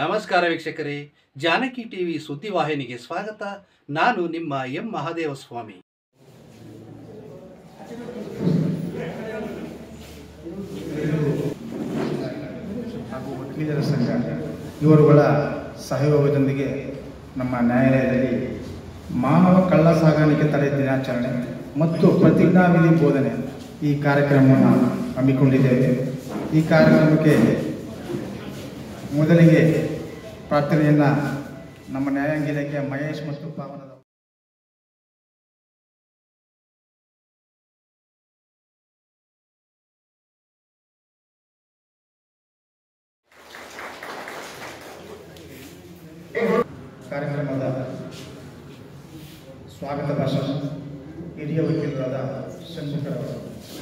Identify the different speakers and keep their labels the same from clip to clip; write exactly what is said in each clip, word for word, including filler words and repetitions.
Speaker 1: ನಮಸ್ಕಾರ ವೀಕ್ಷಕರೇ, ಜಾನಕಿ ಟಿವಿ ಸುದ್ದಿವಾಹಿನಿಗೆ ಸ್ವಾಗತ. ನಾನು ನಿಮ್ಮ ಎಂ ಮಹಾದೇವ ಸ್ವಾಮಿ.
Speaker 2: ಹಾಗೂ ವಕೀಲರ ಸಂಘ ಇವರುಗಳ ಸಹಯೋಗದೊಂದಿಗೆ ನಮ್ಮ ನ್ಯಾಯಾಲಯದಲ್ಲಿ ಮಾನವ ಕಳ್ಳ ಸಾಗಾಣಿಕೆ ತಡೆ ದಿನಾಚರಣೆ ಮತ್ತು ಪ್ರತಿಜ್ಞಾವಿಧಿ ಬೋಧನೆ ಈ ಕಾರ್ಯಕ್ರಮವನ್ನು ಹಮ್ಮಿಕೊಂಡಿದ್ದೇವೆ. ಈ ಕಾರ್ಯಕ್ರಮಕ್ಕೆ ಮೊದಲಿಗೆ ಪ್ರಾರ್ಥನೆಯನ್ನು ನಮ್ಮ ನ್ಯಾಯಾಂಗ ಮಹೇಶ್ ಮತ್ತು ಪಾವನದ ಕಾರ್ಯಕ್ರಮದ ಸ್ವಾಗತ ಭಾಷಣ ಹಿರಿಯ ವಕೀಲರಾದ ಶಂಕರವರು.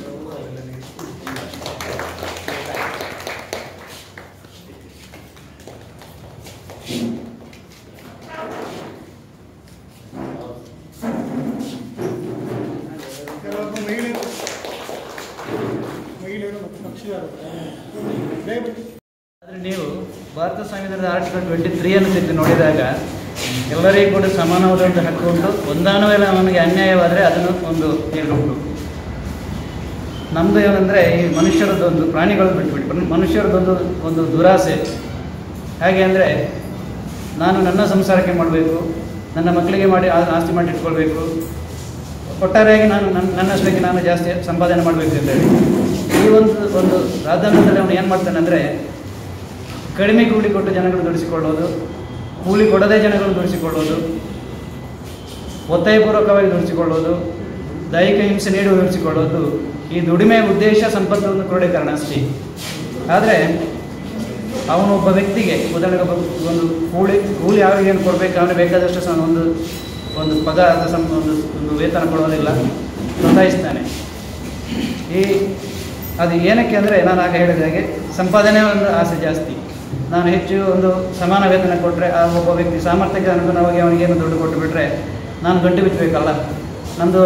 Speaker 3: ಆದರೆ ನೀವು ಭಾರತ ಸಂವಿಧಾನದ ಆರ್ಟಿಕಲ್ ಟ್ವೆಂಟಿ ತ್ರೀಯನ್ನು ತೆಗೆದು ನೋಡಿದಾಗ ಎಲ್ಲರಿಗೂ ಕೂಡ ಸಮಾನವಾದಂಥ ಹಕ್ಕು ಉಂಟು. ಒಂದಾನ ವೇಳೆ ಅವನಿಗೆ ಅನ್ಯಾಯವಾದರೆ ಅದನ್ನು ಒಂದು ನೀಡುವುದು. ನಮ್ಮದು ಏನಂದರೆ ಈ ಮನುಷ್ಯರದ್ದೊಂದು ಪ್ರಾಣಿಗಳು ಬಿಟ್ಬಿಟ್ಟು ಮನುಷ್ಯರದೊಂದು ಒಂದು ದುರಾಸೆ. ಹೇಗೆ ಅಂದರೆ ನಾನು ನನ್ನ ಸಂಸಾರಕ್ಕೆ ಮಾಡಬೇಕು, ನನ್ನ ಮಕ್ಕಳಿಗೆ ಮಾಡಿ ಆಸ್ತಿ ಮಾಡಿ ಇಟ್ಕೊಳ್ಬೇಕು, ಒಟ್ಟಾರೆಯಾಗಿ ನಾನು ನನ್ನ ನನ್ನಷ್ಟಕ್ಕೆ ನಾನು ಜಾಸ್ತಿ ಸಂಪಾದನೆ ಮಾಡಬೇಕು ಅಂತೇಳಿ ಈ ಒಂದು ಒಂದು ರಾಜಧಾನದಲ್ಲಿ ಅವನು ಏನು ಮಾಡ್ತಾನೆ ಅಂದರೆ ಕಡಿಮೆ ಕೂಲಿ ಕೊಟ್ಟು ಜನಗಳು ದುಡಿಸಿಕೊಳ್ಳೋದು, ಕೂಲಿ ಕೊಡದೇ ಜನಗಳು ದುಡಿಸಿಕೊಳ್ಳೋದು, ಒತ್ತಾಯಪೂರ್ವಕವಾಗಿ ದುಡಿಸಿಕೊಳ್ಳೋದು, ದೈಹಿಕ ಹಿಂಸೆ ನೀಡುವ ದುಡಿಸಿಕೊಳ್ಳೋದು, ಈ ದುಡಿಮೆಯ ಉದ್ದೇಶ ಸಂಪತ್ತನ್ನು ಕ್ರೋಢೀಕರಣ ಅಷ್ಟೇ. ಆದರೆ ಅವನು ಒಬ್ಬ ವ್ಯಕ್ತಿಗೆ ಉದಾಹರಣೆಗೆ ಒಬ್ಬ ಒಂದು ಕೂಲಿ ಕೂಲಿ ಯಾವಾಗ ಏನು ಕೊಡಬೇಕು, ಅವನಿಗೆ ಬೇಕಾದಷ್ಟು ಸಹ ಒಂದು ಒಂದು ಪಗಾರ ಸಂ ಒಂದು ಒಂದು ವೇತನ ಕೊಡೋದಿಲ್ಲ, ಒತ್ತಾಯಿಸ್ತಾನೆ. ಈ ಅದು ಏನಕ್ಕೆ ಅಂದರೆ ನಾನು ಆಗ ಹೇಳಿದ ಹಾಗೆ ಸಂಪಾದನೆ ಒಂದು ಆಸೆ ಜಾಸ್ತಿ. ನಾನು ಹೆಚ್ಚು ಒಂದು ಸಮಾನ ವೇತನ ಕೊಟ್ಟರೆ ಆ ಒಬ್ಬ ವ್ಯಕ್ತಿ ಸಾಮರ್ಥ್ಯಕ್ಕೆ ಅನುಗುಣವಾಗಿ ಅವನಿಗೇನು ದುಡ್ಡು ಕೊಟ್ಟು ಬಿಟ್ಟರೆ ನಾನು ಗಂಟು ಬಿಚ್ಚಬೇಕಲ್ಲ, ನಂದು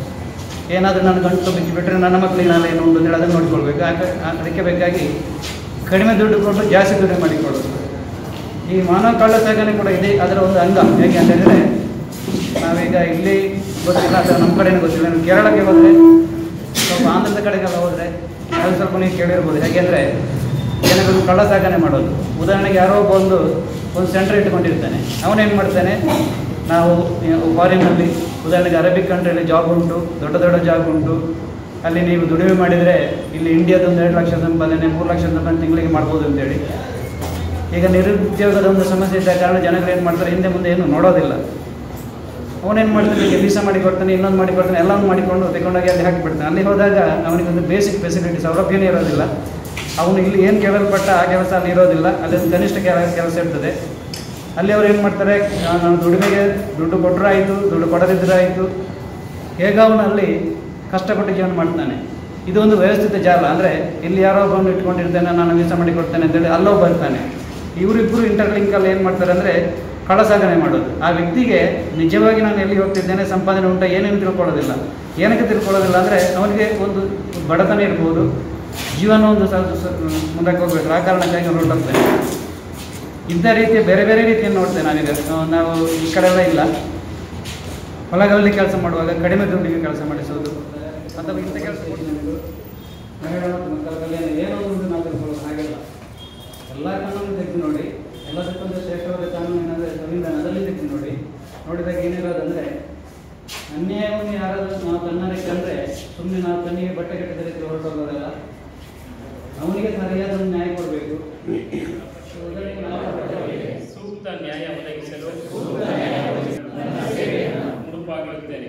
Speaker 3: ಏನಾದರೂ ನಾನು ಗಂಟು ಬಿಚ್ಚಿಬಿಟ್ರೆ ನನ್ನ ಮಕ್ಕಳಿಗೆ ನಾನು ಏನು ಉಂಟು ಅಂತೇಳಿ ಅದನ್ನು ನೋಡಿಕೊಳ್ಬೇಕು. ಆಗ ಅದಕ್ಕೆ ಬೇಕಾಗಿ ಕಡಿಮೆ ದುಡ್ಡು ಕೊಟ್ಟು ಜಾಸ್ತಿ ದುಡ್ಡು ಮಾಡಿಕೊಳ್ಳೋದು. ಈ ಮಾನವ ಕಳ್ಳ ಸಾಗಣೆ ಕೂಡ ಇದೆ, ಅದರ ಒಂದು ಅಂಗ. ಹೇಗೆ ಅಂತ ಹೇಳಿದರೆ ನಾವೀಗ ಇಲ್ಲಿ ಗೊತ್ತಿಲ್ಲ ಅಥವಾ ನಮ್ಮ ಕಡೆಯೂ ಗೊತ್ತಿಲ್ಲ, ನಾವು ಕೇರಳಕ್ಕೆ ಹೋದರೆ ಸ್ವಲ್ಪ ಆಂಧ್ರದ ಕಡೆಗೆಲ್ಲ ಹೋದರೆ ಅದು ಸ್ವಲ್ಪ ನೀವು ಕೇಳಿರ್ಬೋದು. ಹೇಗೆಂದರೆ ಜನಗಳು ಕಳ್ಳ ಸಾಗಣೆ ಮಾಡೋದು. ಉದಾಹರಣೆಗೆ ಯಾರೋ ಒಬ್ಬ ಒಂದು ಒಂದು ಸೆಂಟರ್ ಇಟ್ಕೊಂಡಿರ್ತಾನೆ. ಅವನೇನು ಮಾಡ್ತಾನೆ, ನಾವು ಫಾರಿನಲ್ಲಿ ಉದಾಹರಣೆಗೆ ಅರೇಬಿಕ್ ಕಂಟ್ರಿಯಲ್ಲಿ ಜಾಬ್ ಉಂಟು, ದೊಡ್ಡ ದೊಡ್ಡ ಜಾಬ್ ಉಂಟು, ಅಲ್ಲಿ ನೀವು ದುಡಿಮೆ ಮಾಡಿದರೆ ಇಲ್ಲಿ ಇಂಡಿಯಾದೊಂದು ಎರಡು ಲಕ್ಷ ಸಂಪಾದನೆ ಮೂರು ಲಕ್ಷ ಸಂಪಾದನೆ ತಿಂಗಳಿಗೆ ಮಾಡ್ಬೋದು ಅಂತೇಳಿ. ಈಗ ನಿರುದ್ಯೋಗದ ಒಂದು ಸಮಸ್ಯೆ ಇದ್ದ ಕಾರಣ ಜನಗಳು ಏನು ಮಾಡ್ತಾರೆ, ಹಿಂದೆ ಮುಂದೆ ಏನು ನೋಡೋದಿಲ್ಲ. ಅವನೇನು ಮಾಡ್ತಾನೆ, ಈಗ ವೀಸಾ ಮಾಡಿ ಕೊಡ್ತಾನೆ, ಇನ್ನೊಂದು ಮಾಡಿ ಕೊಡ್ತಾನೆ, ಎಲ್ಲವನ್ನು ಮಾಡಿಕೊಂಡು ತೆಗೊಂಡೋಗಿ ಅಲ್ಲಿ ಹಾಕಿಬಿಡ್ತಾನೆ. ಅಲ್ಲಿ ಹೋದಾಗ ಅವನಿಗೊಂದು ಬೇಸಿಕ್ ಫೆಸಿಲಿಟಿ ಸೌಲಭ್ಯನೇ ಇರೋದಿಲ್ಲ. ಅವನು ಇಲ್ಲಿ ಏನು ಕೇಳಲ್ಪಟ್ಟ ಆ ಕೆಲಸ ಅಲ್ಲಿ ಇರೋದಿಲ್ಲ, ಅಲ್ಲಿ ಒಂದು ಕನಿಷ್ಠ ಕೆಲಸ ಇರ್ತದೆ. ಅಲ್ಲಿ ಅವ್ರು ಏನು ಮಾಡ್ತಾರೆ, ನಾನು ದುಡಿಮೆಗೆ ದುಡ್ಡು ಕೊಟ್ಟರೆ ಆಯಿತು, ದುಡ್ಡು ಕೊಡದಿದ್ದರೆ ಆಯಿತು, ಹೇಗ ಅವನು ಅಲ್ಲಿ ಕಷ್ಟಪಟ್ಟು ಜೀವನ ಮಾಡ್ತಾನೆ. ಇದೊಂದು ವ್ಯವಸ್ಥಿತ ಜಾಲ. ಅಂದರೆ ಇಲ್ಲಿ ಯಾರೋ ಒಬ್ಬನು ಇಟ್ಕೊಂಡಿರ್ತೇನೆ, ನಾನು ವೀಸಾ ಮಾಡಿ ಕೊಡ್ತೇನೆ ಅಂತೇಳಿ ಅಲ್ಲೋ ಬರ್ತಾನೆ. ಇವರಿಬ್ಬರು ಇಂಟರ್ಲಿಂಕಲ್ಲಿ ಏನು ಮಾಡ್ತಾರೆ ಅಂದರೆ ಕಳ್ಳ ಸಾಗಣೆ ಮಾಡೋದು. ಆ ವ್ಯಕ್ತಿಗೆ ನಿಜವಾಗಿ ನಾನು ಎಲ್ಲಿ ಹೋಗ್ತಿದ್ದೇನೆ, ಸಂಪಾದನೆ ಉಂಟ, ಏನೇನು ತಿಳ್ಕೊಳ್ಳೋದಿಲ್ಲ. ಏನಕ್ಕೆ ತಿಳ್ಕೊಳ್ಳೋದಿಲ್ಲ ಅಂದರೆ ಅವನಿಗೆ ಒಂದು ಬಡತನ ಇರ್ಬೋದು, ಜೀವನ ಒಂದು ಮುಂದಕ್ಕೆ ಹೋಗ್ಬೇಕು, ಆ ಕಾರಣಕ್ಕಾಗಿ ಅವ್ನು ಹೊರಟೋಗ್ತಾನೆ. ಇಂಥ ರೀತಿಯ ಬೇರೆ ಬೇರೆ ರೀತಿಯನ್ನು ನೋಡ್ತೇನೆ ನಾವೀಗ. ನಾವು ಈ ಕಡೆಲ್ಲ ಇಲ್ಲ, ಹೊಲಗಳಲ್ಲಿ ಕೆಲಸ ಮಾಡುವಾಗ ಕಡಿಮೆ ದುಡ್ಡಿಗೆ ಕೆಲಸ ಮಾಡಿಸೋದು ಅಥವಾ ಇಂಥ ಕೆಲಸ ಕೊಡ್ತೇನೆ. ಮಹಿಳಾ ಮತ್ತು ಮಕ್ಕಳ ಕಲ್ಯಾಣ ಏನೋ ಒಂದು ನಾವು ತಿಳ್ಕೊಳ್ಳೋದು ಹಾಗೆಲ್ಲ. ಎಲ್ಲ ಕಾನೂನು ತೆಗೆದು ನೋಡಿ, ಎಲ್ಲದಕ್ಕೊಂದು ಶ್ರೇಷ್ಠವಾದ ಕಾನೂನು ಏನಂದರೆ ಸಂವಿಧಾನ, ಅದರಲ್ಲಿ ತೆಗೆದು ನೋಡಿ. ನೋಡಿದಾಗ ಏನಿರೋದಂದರೆ ಅನ್ಯಾಯವನ್ನು ಯಾರಾದರೂ ನಾವು ಕಣ್ಣಾರೆ ಕಂಡ್ರೆ ಸುಮ್ಮನೆ ನಾವು ಕಣ್ಣಿಗೆ ಬಟ್ಟೆ ಕಟ್ಟಿದ ರೀತಿ ಹೊರಟೋಗೋದಲ್ಲ, ಅವನಿಗೆ ಸರಿಯಾದ ಒಂದು ನ್ಯಾಯ ಕೊಡಬೇಕು.
Speaker 4: ಸೂಕ್ತ ನ್ಯಾಯ ಒದಗಿಸಲು ಮುಡುಪಾಗಿರುತ್ತೇನೆ.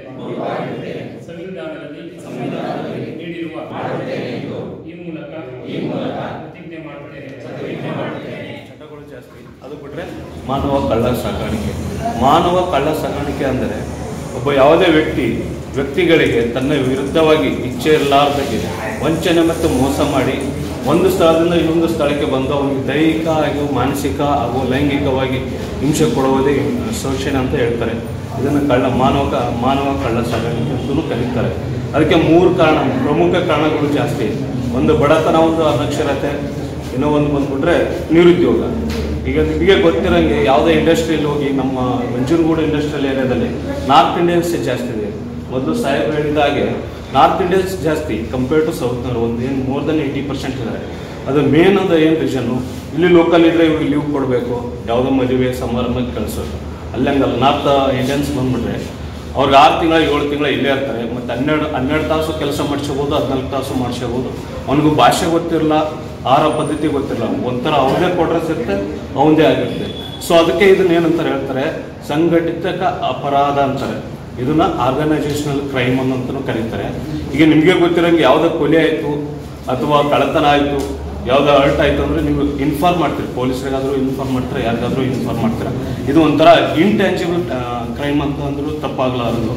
Speaker 4: ಸಂವಿಧಾನದಲ್ಲಿ ನೀಡಿರುವ ಈ ಮೂಲಕ ಪ್ರತಿಜ್ಞೆ ಮಾಡುತ್ತೇನೆ.
Speaker 5: ಚಟಗಳು ಜಾಸ್ತಿ. ಅದು ಬಿಟ್ಟರೆ ಮಾನವ ಕಳ್ಳ ಸಾಗಾಣಿಕೆ. ಮಾನವ ಕಳ್ಳ ಸಾಗಾಣಿಕೆ ಅಂದರೆ ಒಬ್ಬ ಯಾವುದೇ ವ್ಯಕ್ತಿ ವ್ಯಕ್ತಿಗಳಿಗೆ ತನ್ನ ವಿರುದ್ಧವಾಗಿ ಇಚ್ಛೆ ಇರಲಾರ್ದಾಗೆ ವಂಚನೆ ಮತ್ತು ಮೋಸ ಮಾಡಿ ಒಂದು ಸ್ಥಳದಿಂದ ಇನ್ನೊಂದು ಸ್ಥಳಕ್ಕೆ ಬಂದು ಅವನಿಗೆ ದೈಹಿಕ ಹಾಗೂ ಮಾನಸಿಕ ಹಾಗೂ ಲೈಂಗಿಕವಾಗಿ ಹಿಂಸೆ ಕೊಡುವುದೇ ಶೋಷಣೆ ಅಂತ ಹೇಳ್ತಾರೆ. ಇದನ್ನು ಕಳ್ಳ ಮಾನವ ಮಾನವ ಕಳ್ಳ ಸಾಗಾಣಿಕೆ ಅಂತಲೂ ಕರೀತಾರೆ. ಅದಕ್ಕೆ ಮೂರು ಕಾರಣ, ಪ್ರಮುಖ ಕಾರಣಗಳು ಜಾಸ್ತಿ. ಒಂದು ಬಡತನ, ಒಂದು ಅನಕ್ಷರತೆ, ಇನ್ನೂ ಒಂದು ಬಂದ್ಬಿಟ್ರೆ ನಿರುದ್ಯೋಗ. ಈಗ ನಿಮಗೆ ಗೊತ್ತಿರೋಂಗೆ ಯಾವುದೇ ಇಂಡಸ್ಟ್ರಿಯಲ್ಲಿ ಹೋಗಿ ನಮ್ಮ ಮಂಜನಗೂಡು ಇಂಡಸ್ಟ್ರಿಯಲ್ ಏರಿಯಾದಲ್ಲಿ ನಾರ್ತ್ ಇಂಡಿಯನ್ಸ್ ಜಾಸ್ತಿ ಇದೆ. ಮೊದಲು ಸಾಹೇಬ್ ಹೇಳಿದ ಹಾಗೆ ನಾರ್ತ್ ಇಂಡಿಯನ್ಸ್ ಜಾಸ್ತಿ ಕಂಪೇರ್ ಟು ಸೌತ್ನವ್ರು ಒಂದು ಏನು ಮೋರ್ ದೆನ್ ಏಯ್ಟಿ ಪರ್ಸೆಂಟ್ ಇದ್ದಾರೆ. ಅದು ಮೇನ್ ಅದು ಏನು ರೀಸನ್ನು, ಇಲ್ಲಿ ಲೋಕಲ್ ಇದ್ದರೆ ಇವ್ರಿಗೆ ಲೀವ್ ಕೊಡಬೇಕು, ಯಾವುದೋ ಮದುವೆ ಸಮಾರಂಭಕ್ಕೆ ಕಳಿಸೋದು. ಅಲ್ಲಿ ಹಂಗಲ್ಲ, ನಾರ್ತ್ ಇಂಡಿಯನ್ಸ್ ಬಂದ್ಬಿಟ್ರೆ ಅವ್ರಿಗೆ ಆರು ತಿಂಗಳ ಏಳು ತಿಂಗಳ ಇಲ್ಲೇ ಇರ್ತಾರೆ. ಮತ್ತು ಹನ್ನೆರಡು ಹನ್ನೆರಡು ತಾಸು ಕೆಲಸ ಮಾಡಿಸ್ಕೋಬೋದು, ಹದಿನಾಲ್ಕು ತಾಸು ಮಾಡಿಸ್ಕೋಬೋದು. ಅವನಿಗೂ ಭಾಷೆ ಗೊತ್ತಿರಲ್ಲ, ಆಹಾರ ಪದ್ಧತಿ ಗೊತ್ತಿರಲ್ಲ, ಒಂಥರ ಅವ್ರದೇ ಕೊಡ್ರಸ್ ಇರುತ್ತೆ, ಅವನದೇ ಆಗಿರುತ್ತೆ. ಸೊ ಅದಕ್ಕೆ ಇದನ್ನ ಏನಂತಾರೆ ಹೇಳ್ತಾರೆ, ಸಂಘಟಿತ ಅಪರಾಧ ಅಂತಾರೆ. ಇದನ್ನ ಆರ್ಗನೈಸೇಷನಲ್ ಕ್ರೈಮ್ ಅನ್ನಂತನೂ ಕರೀತಾರೆ. ಈಗ ನಿಮಗೆ ಗೊತ್ತಿರೋಂಗೆ ಯಾವುದೋ ಕೊಲೆ ಆಯಿತು ಅಥವಾ ಕಳ್ಳತನ ಆಯಿತು, ಯಾವುದೋ ಅರ್ಟ್ ಆಯಿತು ಅಂದರೆ ನೀವು ಇನ್ಫಾರ್ಮ್ ಮಾಡ್ತೀರಿ, ಪೊಲೀಸರಿಗಾದರೂ ಇನ್ಫಾರ್ಮ್ ಮಾಡ್ತಾರೆ, ಯಾರಿಗಾದರೂ ಇನ್ಫಾರ್ಮ್ ಮಾಡ್ತಾರೆ. ಇದು ಒಂಥರ ಇಂಟ್ಯಾಂಜಿಬಲ್ ಕ್ರೈಮ್ ಅಂತ ಅಂದರೂ ತಪ್ಪಾಗಲಾರದು.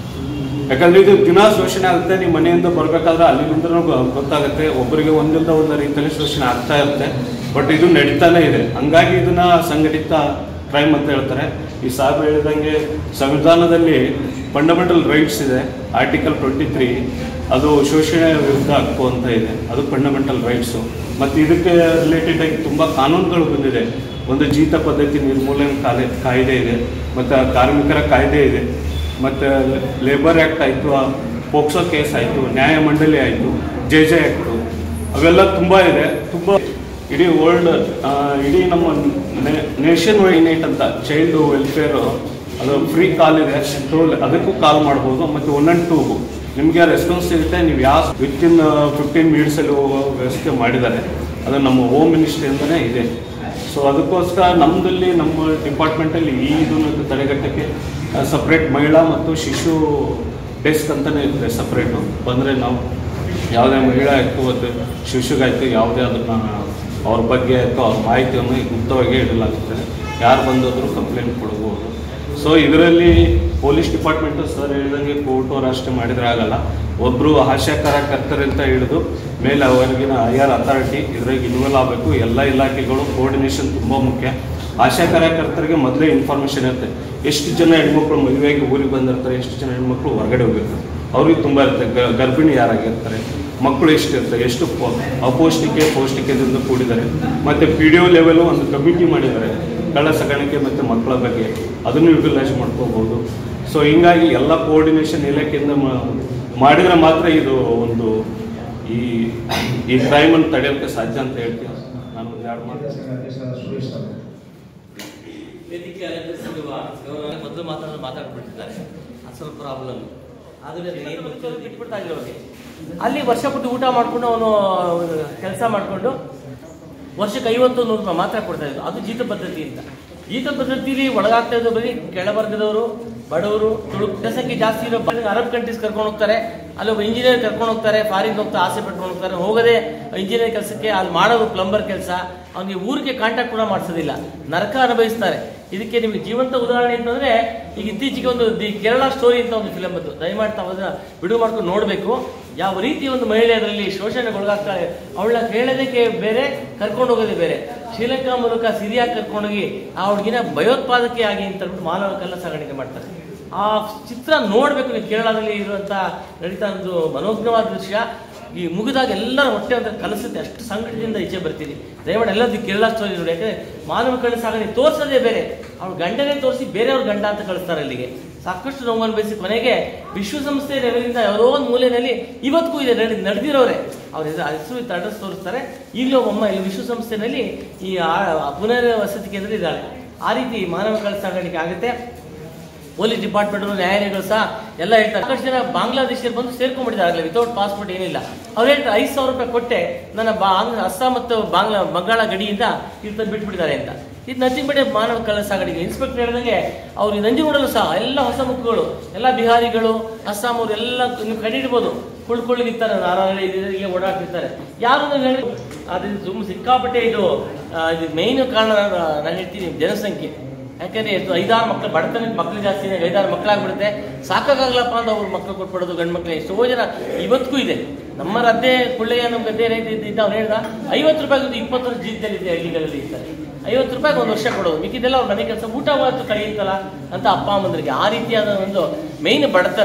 Speaker 5: ಯಾಕಂದರೆ ಇದು ದಿನ ಶೋಷಣೆ ಆಗುತ್ತೆ. ನೀವು ಮನೆಯಿಂದ ಬರಬೇಕಾದ್ರೆ ಅಲ್ಲಿಂದನೂ ಗೊತ್ತಾಗುತ್ತೆ, ಒಬ್ಬರಿಗೆ ಒಂದಿಲ್ಲದ ಒಂದು ರೀತಿಯಲ್ಲಿ ಶೋಷಣೆ ಆಗ್ತಾ ಇರುತ್ತೆ. ಬಟ್ ಇದು ನಡೀತಾನೆ ಇದೆ. ಹಂಗಾಗಿ ಇದನ್ನ ಸಂಘಟಿತ ಕ್ರೈಮ್ ಅಂತ ಹೇಳ್ತಾರೆ. ಈ ಸಾಹೇಬ್ ಹೇಳಿದಂಗೆ ಸಂವಿಧಾನದಲ್ಲಿ ಫಂಡಮೆಂಟಲ್ ರೈಟ್ಸ್ ಇದೆ, ಆರ್ಟಿಕಲ್ ಟ್ವೆಂಟಿ ತ್ರೀ, ಅದು ಶೋಷಣೆ ವಿರುದ್ಧ ಹಕ್ಕು ಅಂತ ಇದೆ, ಅದು ಫಂಡಮೆಂಟಲ್ ರೈಟ್ಸು. ಮತ್ತು ಇದಕ್ಕೆ ರಿಲೇಟೆಡ್ ಆಗಿ ತುಂಬ ಕಾನೂನುಗಳು ಬಂದಿದೆ. ಒಂದು ಜೀತ ಪದ್ಧತಿ ನಿರ್ಮೂಲನೆ ಕಾಲೆ ಕಾಯ್ದೆ ಇದೆ, ಮತ್ತು ಕಾರ್ಮಿಕರ ಕಾಯ್ದೆ ಇದೆ, ಮತ್ತು ಲೇಬರ್ ಆ್ಯಕ್ಟ್ ಆಯಿತು, ಪೋಕ್ಸೋ ಕೇಸ್ ಆಯಿತು, ನ್ಯಾಯಮಂಡಳಿ ಆಯಿತು, ಜೆ ಜೆ ಆ್ಯಕ್ಟು, ಅವೆಲ್ಲ ತುಂಬ ಇದೆ. ತುಂಬ ಇಡೀ ವರ್ಲ್ಡ್, ಇಡೀ ನಮ್ಮ ನೇಷನ್ ವೈಡ್ ನೈಟ್ ಅಂತ ಚೈಲ್ಡ್ ವೆಲ್ಫೇರು, ಅದು ಫ್ರೀ ಕಾಲ್ ಇದೆ, ಟೋಲ್ ಅದಕ್ಕೂ ಕಾಲ್ ಮಾಡ್ಬೋದು. ಮತ್ತು ಒನ್ ಆ್ಯಂಡ್ ಟೂಗೂ ನಿಮಗೆ ರೆಸ್ಪಾನ್ಸ್ ಸಿಗುತ್ತೆ. ನೀವು ಯಾವ ವಿತಿನ್ ಫಿಫ್ಟೀನ್ ಮಿನಿಟ್ಸಲ್ಲಿ ಹೋಗೋ ವ್ಯವಸ್ಥೆ ಮಾಡಿದ್ದಾರೆ. ಅದು ನಮ್ಮ ಹೋಮ್ ಮಿನಿಸ್ಟ್ರಿಯಿಂದನೇ ಇದೆ. ಸೊ ಅದಕ್ಕೋಸ್ಕರ ನಮ್ಮದಲ್ಲಿ ನಮ್ಮ ಡಿಪಾರ್ಟ್ಮೆಂಟಲ್ಲಿ ಈ ಇದನ್ನು ತಡೆಗಟ್ಟಕ್ಕೆ ಸಪ್ರೇಟ್ ಮಹಿಳಾ ಮತ್ತು ಶಿಶು ಡೆಸ್ಕ್ ಅಂತಲೇ ಇರುತ್ತೆ ಸಪ್ರೇಟು. ಬಂದರೆ ನಾವು ಯಾವುದೇ ಮಹಿಳಾ ಆಯಿತು ಮತ್ತು ಶಿಶುಗಾಯಿತು ಯಾವುದೇ ಅದನ್ನು ಅವ್ರ ಬಗ್ಗೆ ಆಯಿತು ಅವ್ರ ಮಾಹಿತಿಯನ್ನು ಗುಪ್ತವಾಗಿ ಇಡಲಾಗುತ್ತೆ. ಯಾರು ಬಂದಾದರೂ ಕಂಪ್ಲೇಂಟ್ ಕೊಡ್ಬೋದು. ಸೊ ಇದರಲ್ಲಿ ಪೊಲೀಸ್ ಡಿಪಾರ್ಟ್ಮೆಂಟು ಸರ್ ಹೇಳಿದಂಗೆ ಕೋರ್ಟು ಅಷ್ಟೇ ಮಾಡಿದರೆ ಆಗಲ್ಲ. ಒಬ್ಬರು ಆಶಾ ಕಾರ್ಯಕರ್ತರಿಂದ ಹಿಡಿದು ಮೇಲೆ ಅವರಿಗಿನ ಹೈಯರ್ ಅಥಾರಿಟಿ ಇದ್ರಾಗ ಇನ್ವಾಲ್ವ್ ಆಗಬೇಕು. ಎಲ್ಲ ಇಲಾಖೆಗಳು ಕೋಆರ್ಡಿನೇಷನ್ ತುಂಬ ಮುಖ್ಯ. ಆಶಾ ಕಾರ್ಯಕರ್ತರಿಗೆ ಮೊದಲೇ ಇನ್ಫಾರ್ಮೇಷನ್ ಇರುತ್ತೆ, ಎಷ್ಟು ಜನ ಹೆಣ್ಮಕ್ಳು ಮದುವೆಯಾಗಿ ಊರಿಗೆ ಬಂದಿರ್ತಾರೆ, ಎಷ್ಟು ಜನ ಹೆಣ್ಮಕ್ಳು ಹೊರಗಡೆ ಹೋಗಿರ್ತಾರೆ, ಅವ್ರಿಗೆ ತುಂಬ ಇರುತ್ತೆ. ಗರ್ಭಿಣಿ ಯಾರಾಗಿರ್ತಾರೆ, ಮಕ್ಕಳು ಎಷ್ಟಿರ್ತಾರೆ, ಎಷ್ಟು ಅಪೌಷ್ಟಿಕೆ ಪೌಷ್ಟಿಕದಿಂದ ಕೂಡಿದ್ದಾರೆ. ಮತ್ತು ಪಿ ಡಿ ಒ ಲೆವೆಲು ಒಂದು ಕಮಿಟಿ ಮಾಡಿದ್ದಾರೆ ಕಳ್ಳ ಸಾಗಾಣಿಕೆ ಮತ್ತು ಮಕ್ಕಳ ಬಗ್ಗೆ, ಅದನ್ನು ಯುಟಿಲೈಸ್ ಮಾಡ್ಕೋಬೋದು. ಸೊ ಹಿಂಗಾಗಿ ಎಲ್ಲ ಕೋಆರ್ಡಿನೇಷನ್ ಇಲಾಖೆಯಿಂದ ಮಾಡಿದರೆ ಮಾತ್ರ ಇದು ಒಂದು ಈ ಈ ಕ್ರೈಮನ್ನು ತಡೆಯೋಕ್ಕೆ ಸಾಧ್ಯ ಅಂತ ಹೇಳ್ತೀನಿ. ನಾನು ಒಂದು ಎರಡು ಮಾತು
Speaker 6: ವೇದಿಕೆ ಅಲಂಕರಿಸಿರುವ ಗೌರವ ಮೊದಲು ಮಾತಾಡೋದು ಮಾತಾಡ್ಬಿಟ್ಟಿದ್ದಾರೆ, ಅದು ಸ್ವಲ್ಪ ಪ್ರಾಬ್ಲಮ್. ಆದರೆ ಬಿಟ್ಬಿಡ್ತಾ ಇರೋರಿಗೆ ಅಲ್ಲಿ ವರ್ಷ ಪುಟ್ಟು ಊಟ ಮಾಡಿಕೊಂಡು ಅವನು ಕೆಲಸ ಮಾಡಿಕೊಂಡು ವರ್ಷಕ್ಕೆ ಐವತ್ತು ನೂರು ರೂಪಾಯಿ ಮಾತ್ರ ಕೊಡ್ತಾ ಇದ್ರು. ಅದು ಜೀತ ಪದ್ಧತಿ ಅಂತ. ಜೀತ ಪದ್ಧತಿಲಿ ಒಳಗಾಗ್ತಾ ಇದ್ದು ಬರೀ ಕೆಳವರ್ಗದವರು, ಬಡವರು, ತುಳುಕು ಜನಸಂಖ್ಯೆ ಜಾಸ್ತಿ ಇರೋ ಅರಬ್ ಕಂಟ್ರೀಸ್ ಕರ್ಕೊಂಡು ಹೋಗ್ತಾರೆ. ಅಲ್ಲೊಬ್ಬ ಇಂಜಿನಿಯರ್ ಕರ್ಕೊಂಡು ಹೋಗ್ತಾರೆ, ಫಾರಿನ್ ಹೋಗ್ತಾ ಆಸೆ ಪಟ್ಕೊಂಡು ಹೋಗ್ತಾರೆ. ಹೋಗದೆ ಇಂಜಿನಿಯರ್ ಕೆಲಸಕ್ಕೆ ಅಲ್ಲಿ ಮಾಡೋದು ಪ್ಲಂಬರ್ ಕೆಲಸ, ಅವನಿಗೆ ಊರಿಗೆ ಕಾಂಟ್ಯಾಕ್ಟ್ ಕೂಡ ಮಾಡಿಸೋದಿಲ್ಲ, ನರಕ ಅನುಭವಿಸ್ತಾರೆ. ಇದಕ್ಕೆ ನಿಮಗೆ ಜೀವಂತ ಉದಾಹರಣೆ ಅಂತಂದ್ರೆ ಈಗ ಇತ್ತೀಚೆಗೆ ಒಂದು ದಿ ಕೇರಳ ಸ್ಟೋರಿ ಅಂತ ಒಂದು ಫಿಲಮ್ ಬಂತು, ದಯಮಾಡಿ ತಾವು ಅದನ್ನ ಬಿಡುಗಡೆ ಮಾಡ್ಕೊಂಡು ನೋಡಬೇಕು. ಯಾವ ರೀತಿ ಒಂದು ಮಹಿಳೆ ಅದರಲ್ಲಿ ಶೋಷಣೆಗೊಳಗಾಗ್ತಾಳೆ. ಅವಳ ಕೇಳೋದಕ್ಕೆ ಬೇರೆ, ಕರ್ಕೊಂಡು ಹೋಗೋದೇ ಬೇರೆ. ಶ್ರೀಲಂಕಾ ಮೂಲಕ ಸಿರಿಯಾ ಕರ್ಕೊಂಡೋಗಿ ಆ ಹುಡುಗಿನ ಭಯೋತ್ಪಾದಕೆ ಆಗಿ ಅಂತ ಹೇಳ್ಬಿಟ್ಟು ಮಾನವ ಕಳ್ಳ ಸಾಗಾಣಿಕೆ ಮಾಡ್ತಾರೆ. ಆ ಚಿತ್ರ ನೋಡಬೇಕು ನೀವು. ಕೇರಳದಲ್ಲಿ ಇರುವಂಥ ನಡೀತಾ ಒಂದು ಮನೋಜ್ಞವಾದ ದೃಶ್ಯ. ಈ ಮುಗಿದಾಗ ಎಲ್ಲರ ಹೊಟ್ಟೆ ಅಂತ ಕಲಿಸುತ್ತೆ, ಅಷ್ಟು ಸಂಘಟನೆಯಿಂದ ಈಚೆ ಬರ್ತೀನಿ. ದಯಮಾಡಿ ಎಲ್ಲದೂ ಕೇರಳ ಸ್ಟೋರಿ ನೋಡಿ. ಯಾಕಂದರೆ ಮಾನವ ಕಳ್ಳ ಸಾಗಣೆ ತೋರಿಸೋದೇ ಬೇರೆ, ಅವ್ರ ಗಂಡನೇ ತೋರಿಸಿ ಬೇರೆಯವ್ರ ಗಂಡ ಅಂತ ಕಳಿಸ್ತಾರೆ ಅಲ್ಲಿಗೆ. ಸಾಕಷ್ಟು ನೋವು ಅನುಭವಿಸಿ ಕೊನೆಗೆ ವಿಶ್ವಸಂಸ್ಥೆ ಲೆವೆಲಿಂದ ಯಾರೋ ಒಂದು ಮೂಲೆಯಲ್ಲಿ ಇವತ್ತಿಗೂ ಇದೆ ನಡೆ ನಡೆದಿರೋರೆ ಅವ್ರ ಹೆಸರು ಅಡ್ರೆಸ್ ತೋರಿಸ್ತಾರೆ. ಈಗಲೂ ಒಮ್ಮ ಇಲ್ಲಿ ವಿಶ್ವಸಂಸ್ಥೆಯಲ್ಲಿ ಈ ಪುನರ್ ವಸತಿ ಕೇಂದ್ರ ಇದ್ದಾಳೆ. ಆ ರೀತಿ ಮಾನವ ಕಳ್ಳ ಸಾಗಾಣಿಕೆ ಆಗುತ್ತೆ. ಪೊಲೀಸ್ ಡಿಪಾರ್ಟ್ಮೆಂಟ್ ನ್ಯಾಯಾಲಯಗಳು ಸಹ ಎಲ್ಲ ಹೇಳ್ತಾರೆ. ಸಾಕಷ್ಟು ಜನ ಬಾಂಗ್ಲಾದೇಶದಲ್ಲಿ ಬಂದು ಸೇರ್ಕೊಂಡ್ಬಿಟ್ಟಿದ್ದಾರೆ ವಿತೌಟ್ ಪಾಸ್ಪೋರ್ಟ್, ಏನಿಲ್ಲ. ಅವ್ರು ಹೇಳ್ತಾರೆ ಐದು ಸಾವಿರ ರೂಪಾಯಿ ಕೊಟ್ಟೆ ನನ್ನ ಬಾ ಅಸ್ಸಾಂ ಮತ್ತು ಬಾಂಗ್ಲಾ ಬಂಗಾಳ ಗಡಿಯಿಂದ ಇಲ್ಲಿ ಬಿಟ್ಬಿಟ್ಟಿದ್ದಾರೆ ಅಂತ. ಇದು ನಥಿಂಗ್ ಬಟ್ ಮಾನವ ಕಳ್ಳ ಸಾಗಾಣಿಕೆ. ಇನ್ಸ್ಪೆಕ್ಟರ್ ಹೇಳಿದಂಗೆ ಅವ್ರು ನಂಜನಗೂಡಲ್ಲೂ ಸಹ ಎಲ್ಲ ಹೊಸ ಮುಖಗಳು, ಎಲ್ಲ ಬಿಹಾರಿಗಳು, ಅಸ್ಸಾಂ ಅವರು ಎಲ್ಲ ನೀವು ಕಂಡಿಡ್ಬೋದು. ಕುಳ್ ಕುಳ್ಳಿರ್ತಾರೆ, ನಾರಾಯಣ ಇಲ್ಲೇ ಓಡಾಡ್ತಿರ್ತಾರೆ. ಯಾರು ಹೇಳಿ ಅದು ತುಂಬ ಸಿಕ್ಕಾಪಟ್ಟೆ ಇದು ಇದು ಮೇಯ್ನ್ ಕಾರಣ ನಾನು ಹೇಳ್ತೀನಿ ಜನಸಂಖ್ಯೆ. ಯಾಕಂದ್ರೆ ಐದಾರು ಮಕ್ಕಳು ಬಡತನಕ್ಕೆ ಮಕ್ಕಳು ಜಾಸ್ತಿ ಇದೆ, ಐದಾರು ಮಕ್ಕಳಾಗ್ಬಿಡುತ್ತೆ. ಸಾಕಾಗಲಪ್ಪ ಅಂತ ಅವ್ರು ಮಕ್ಕಳು ಕೊಟ್ಬಿಡೋದು ಗಂಡು ಮಕ್ಕಳು. ಎಷ್ಟೋ ಜನ ಇವತ್ತಿಗೂ ಇದೆ. ನಮ್ಮ ರದ್ದೆ ಕುಳ್ಳೆಯ ನಮ್ಮ ಗದ್ದೆ ರೈತ ಇದ್ದ ಅವ್ನು ಹೇಳ್ದ ಐವತ್ತು ರೂಪಾಯಿ ಇಪ್ಪತ್ತು ವರ್ಷ ಜೀತದಲ್ಲಿದೆ ಹಳ್ಳಿಗಳಲ್ಲಿ ಇರ್ತಾರೆ. ಐವತ್ತು ರೂಪಾಯಿಗೆ ಒಂದು ವರ್ಷ ಕೊಡೋದು, ಮಿಕ್ಕಿದೆಲ್ಲ ಅವ್ರ ಮನೆ ಕೆಲಸ ಊಟ ಹೊತ್ತು ಕಳೆಯುತ್ತಲ್ಲ ಅಂತ ಅಪ್ಪ ಅಮ್ಮಂದ್ರಿಗೆ. ಆ ರೀತಿಯಾದ ಒಂದು ಮೇಯ್ನ್ ಬಡತನ.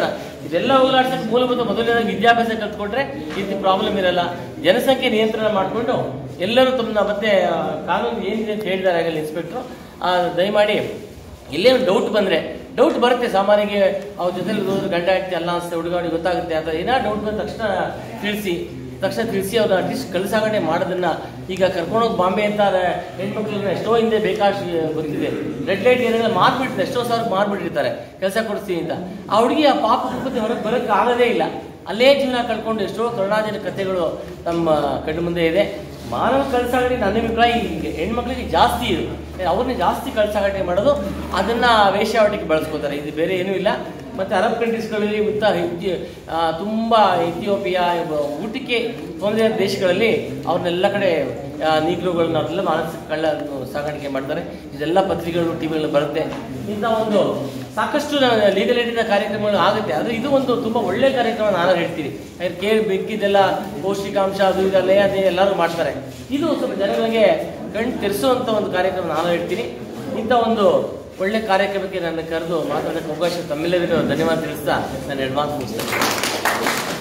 Speaker 6: ಇದೆಲ್ಲ ಹೋಗಲಾಡ್ಸಕ್ಕೆ ಮೂಲಭೂತ ಮೊದಲನೇ ವಿದ್ಯಾಭ್ಯಾಸ ಕಲ್ತ್ಕೊಂಡ್ರೆ ಈ ರೀತಿ ಪ್ರಾಬ್ಲಮ್ ಇರಲ್ಲ. ಜನಸಂಖ್ಯೆ ನಿಯಂತ್ರಣ ಮಾಡಿಕೊಂಡು ಎಲ್ಲರೂ ತಮ್ಮನ್ನ ಮತ್ತೆ ಕಾನೂನು ಏನಿದೆ ಅಂತ ಹೇಳಿದ್ದಾರೆ ಆಗಲ್ಲ ಇನ್ಸ್ಪೆಕ್ಟ್ರು, ದಯಮಾಡಿ ಎಲ್ಲೇ ಒಂದು ಡೌಟ್ ಬಂದರೆ, ಡೌಟ್ ಬರುತ್ತೆ ಸಾಮಾನ್ಯಗೆ ಅವ್ರ ಜೊತೆಲಿ ಹೋದ್ರೆ ಗಂಡ ಆಗ್ತಿ ಅಲ್ಲ ಅನ್ಸುತ್ತೆ, ಹುಡುಗಾಡಿ ಗೊತ್ತಾಗುತ್ತೆ ಅಥವಾ ಏನೋ ಡೌಟ್ ಬಂದ ತಕ್ಷಣ ತಿಳಿಸಿ ತಕ್ಷಣ ತಿಳಿಸಿ ಅವ್ರನ್ನ ಅಟ್ಲೀಸ್ಟ್ ಕಳ್ಸಾಗಣೆ ಮಾಡೋದನ್ನ. ಈಗ ಕರ್ಕೊಂಡೋಗಿ ಬಾಂಬೆ ಅಂತ ಹೆಣ್ಮಕ್ಳನ್ನ ಎಷ್ಟೋ ಹಿಂದೆ ಬೇಕಾಷ್ಟು ಗೊತ್ತಿದೆ, ರೆಡ್ ಲೈಟ್ ಏನೆಲ್ಲ ಮಾರ್ಬಿಟ್ಟಿರ್ತಾರೆ, ಎಷ್ಟೋ ಸಾವಿರ ಮಾರ್ಬಿಟ್ಟಿರ್ತಾರೆ ಕೆಲಸ ಕೊಡಿಸ್ತೀನಿ ಅಂತ. ಆ ಹುಡುಗಿ ಆ ಪಾಪ ಕುಟುಂಬದ ಹೊರಗೆ ಬರೋಕ್ಕೆ ಆಗೋದೇ ಇಲ್ಲ, ಅಲ್ಲೇ ಜೀವನ ಕಳ್ಕೊಂಡು ಎಷ್ಟೋ ಕರುಣಾಜನ ಕಥೆಗಳು ನಮ್ಮ ಕಣ್ಣು ಮುಂದೆ ಇದೆ. ಮಾನವ ಕಳ್ಸಾಗಣೆ ನನ್ನ ಅಭಿಪ್ರಾಯ ಈಗ ಹೆಣ್ಮಕ್ಳಿಗೆ ಜಾಸ್ತಿ ಇದೆ, ಅವ್ರನ್ನ ಜಾಸ್ತಿ ಕಳ್ಸಾಗಣೆ ಮಾಡೋದು, ಅದನ್ನು ವೇಶ್ಯಾವಟಿಗೆ ಬಳಸ್ಕೋತಾರೆ, ಇದು ಬೇರೆ ಏನೂ ಇಲ್ಲ. ಮತ್ತು ಅರಬ್ ಕಂಟ್ರೀಸ್ಗಳಲ್ಲಿ ಮತ್ತು ತುಂಬ ಇಥಿಯೋಪಿಯಾ ಊಟಕ್ಕೆ ತೊಂದರೆ ದೇಶಗಳಲ್ಲಿ ಅವ್ರನ್ನೆಲ್ಲ ಕಡೆ ನೀಗ್ಲುಗಳನ್ನ ಅವರೆಲ್ಲ ಮಾನಸಿಕ ಕಳ್ಳ ಸಾಗಾಣಿಕೆ ಮಾಡ್ತಾರೆ. ಇದೆಲ್ಲ ಪತ್ರಿಕೆಗಳು ಟಿ ವಿಗಳು ಬರುತ್ತೆ. ಇಂಥ ಒಂದು ಸಾಕಷ್ಟು ಲೀಗಲ್ ಏಡಿನ ಕಾರ್ಯಕ್ರಮಗಳು ಆಗುತ್ತೆ. ಆದರೆ ಇದು ಒಂದು ತುಂಬ ಒಳ್ಳೆಯ ಕಾರ್ಯಕ್ರಮ ನಾನು ಹೇಳ್ತೀನಿ. ಕೇಳಿ ಬೇಕಿದ್ದೆಲ್ಲ ಪೌಷ್ಟಿಕಾಂಶ ಅದು ಇದೆಲ್ಲ ಅದೇ ಎಲ್ಲರೂ ಮಾಡ್ತಾರೆ. ಇದು ಸ್ವಲ್ಪ ಜನಗಳಿಗೆ ಕಣ್ಣು ತೆರೆಸುವಂಥ ಒಂದು ಕಾರ್ಯಕ್ರಮ ನಾನು ಹೇಳ್ತೀನಿ. ಇಂಥ ಒಂದು ಒಳ್ಳೆ ಕಾರ್ಯಕ್ರಮಕ್ಕೆ ನನ್ನ ಕರೆದು ಮಾತಾಡೋಕ್ಕೆ ಅವಕಾಶ ತಮ್ಮೆಲ್ಲರಿಗೂ ಧನ್ಯವಾದ ತಿಳಿಸ್ತಾ ನಾನು ಎರಡು ಮಾತು ಮುಗಿಸ್ತೇನೆ.